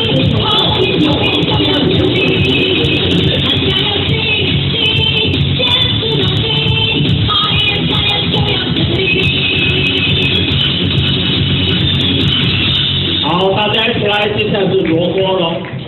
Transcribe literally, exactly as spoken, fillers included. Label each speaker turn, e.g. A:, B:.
A: 好，大家一起来，接下来是罗锅龙。